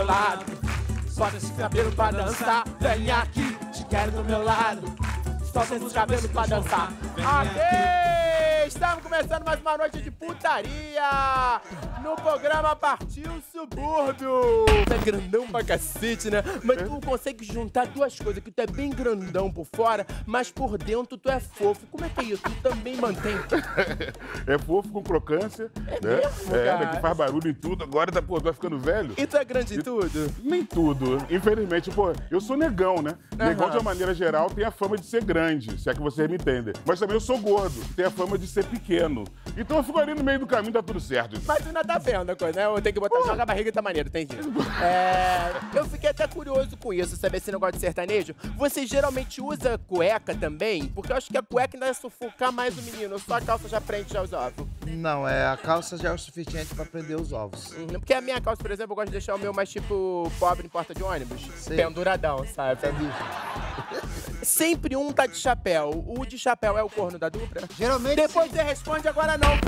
lado. Solta esse cabelo pra dançar, vem aqui, te quero do meu lado. Solta esse cabelo pra dançar. Ok, estamos começando mais uma noite de putaria no programa Partiu Subúrbio. Tu é grandão pra cacete, né? Mas tu consegue juntar duas coisas, que tu é bem grandão por fora, mas por dentro tu é fofo. Como é que é isso? Tu também mantém. É fofo com crocância, né? Mesmo, cara? Que faz barulho em tudo. Agora tá, pô, tá ficando velho. E tu é grande em tudo? Nem tudo. Infelizmente, pô, eu sou negão, né? Negão, de uma maneira geral, tem a fama de ser grande, se é que vocês me entendem. Mas também eu sou gordo, tem a fama de ser pequeno. Então eu fico ali no meio do caminho, tá tudo certo. Mas tu ainda tá vendo a coisa, né? Eu tenho que botar joga a barriga e tá maneiro, tem jeito. Eu fiquei até curioso com isso, saber esse negócio de sertanejo. Você geralmente usa cueca também? Porque eu acho que a cueca ainda ia sufocar mais o menino, só a calça já prende já os ovos. Não, a calça já é o suficiente pra prender os ovos. Porque a minha calça, por exemplo, eu gosto de deixar o meu mais tipo pobre em porta de ônibus. Sim. Penduradão, sabe? Sempre um tá de chapéu. O de chapéu é o corno da dupla? Geralmente Depois você responde, agora não.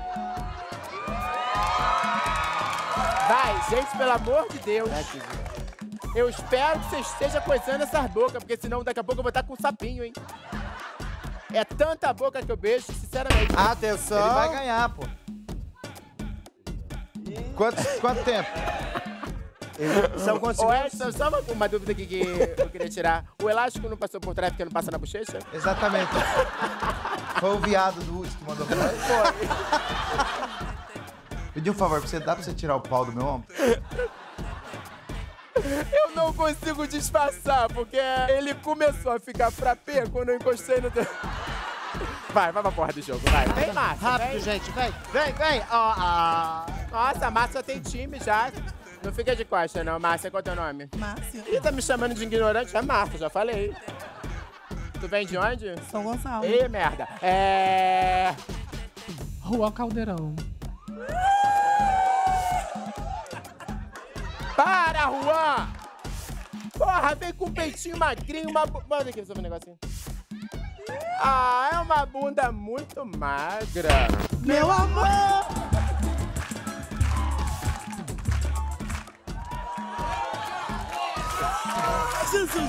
Vai, gente, pelo amor de Deus. Eu espero que você esteja coisando essas bocas, porque senão daqui a pouco eu vou estar com um sapinho, hein? É tanta boca que eu beijo, sinceramente. Atenção! Ele vai ganhar, pô. Quanto tempo? São quantos Ô, segundos? Edson, só uma dúvida aqui que eu queria tirar. O elástico não passou por trás porque não passa na bochecha? Exatamente. Foi o viado do último que mandou pra nós. Foi. Pedi um favor, dá pra você tirar o pau do meu ombro? Eu não consigo disfarçar, porque ele começou a ficar frappé quando eu encostei no... Vai pra porra do jogo, vai. Vem, Márcia, Rápido, vem. gente, vem. Nossa, a Márcia tem time já. Não fica de costa, não. Márcia, qual é o teu nome? Márcia. Ih, tá me chamando de ignorante? É Márcia, já falei. Tu vem de onde? São Gonçalo. Ih, merda. Rua Caldeirão. Para, Juan! Porra, vem com um peitinho magrinho, uma... Bota aqui, só um negocinho. Ah, é uma bunda muito magra. Meu amor! Jesus!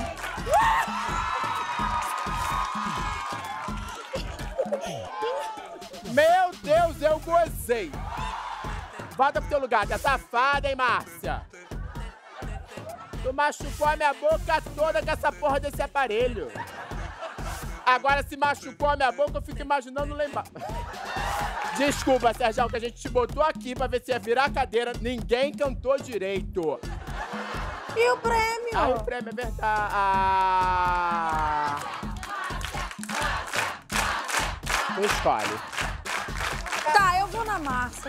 Meu Deus, eu gozei. Volta pro teu lugar, tá safada, hein, Márcia? Tu machucou a minha boca toda com essa porra desse aparelho. Agora, se machucou a minha boca, eu fico imaginando lá embaixo. Desculpa, Sérgio, que a gente te botou aqui pra ver se ia virar a cadeira. Ninguém cantou direito. E o prêmio? Ah, o prêmio é verdade. Tu escolhe. Tá, eu vou na Márcia.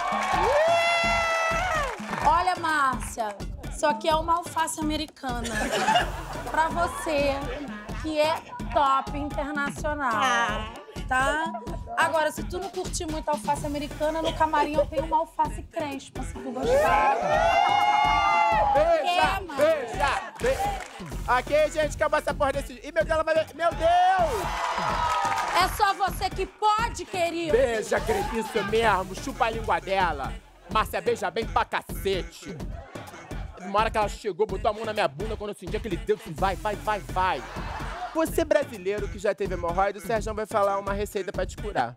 Olha, Márcia, isso aqui é uma alface americana. Pra você, que é top internacional, tá? Agora, se tu não curtir muito a alface americana, no camarim eu tenho uma alface crespa, se tu gostar. Beija. Aqui, gente, acabou essa porra desse... Ih, meu Deus, ela vai... Meu Deus! É só você que pode, querido. Beija, isso mesmo. Chupa a língua dela. Márcia, beija bem pra cacete. Uma hora que ela chegou, botou a mão na minha bunda, quando eu senti aquele dedo, vai. Você brasileiro que já teve hemorroida, o Sérgio vai falar uma receita pra te curar.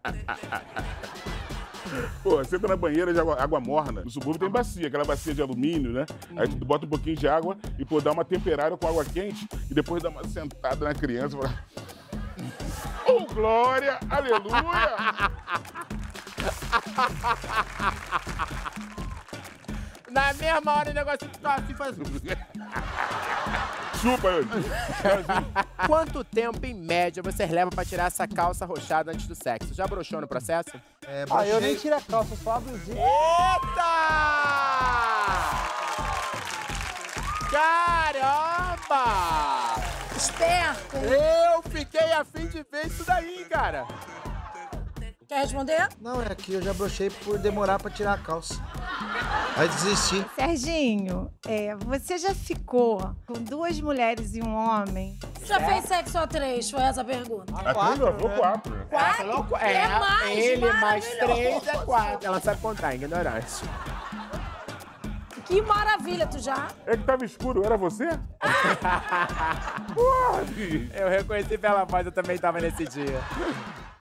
Pô, você entra na banheira de água morna. No subúrbio tem bacia, aquela bacia de alumínio, né? Aí tu bota um pouquinho de água e, pô, dá uma temperada com água quente e depois dá uma sentada na criança e fala... Oh, glória! Aleluia! Na mesma hora o negócio tá assim fazendo. Chupa, eu. Quanto tempo, em média, você leva pra tirar essa calça roxada antes do sexo? Já broxou no processo? Eu nem tiro a calça, só a blusinha. Eita! Caramba! Esperto. Eu fiquei a fim de ver isso daí, cara. Quer responder? Não, é que eu já brochei por demorar pra tirar a calça. Aí desisti. Serginho, você já ficou com 2 mulheres e um homem? Já fez sexo a 3? Foi essa a pergunta. Aqui eu vou 4. 4? É mais, ele mais maravilhoso. 3 é 4. Ela sabe contar, ignorante. Que maravilha, tu já? É que tava escuro, era você? Porra, bicho. Eu reconheci pela voz, eu também tava nesse dia.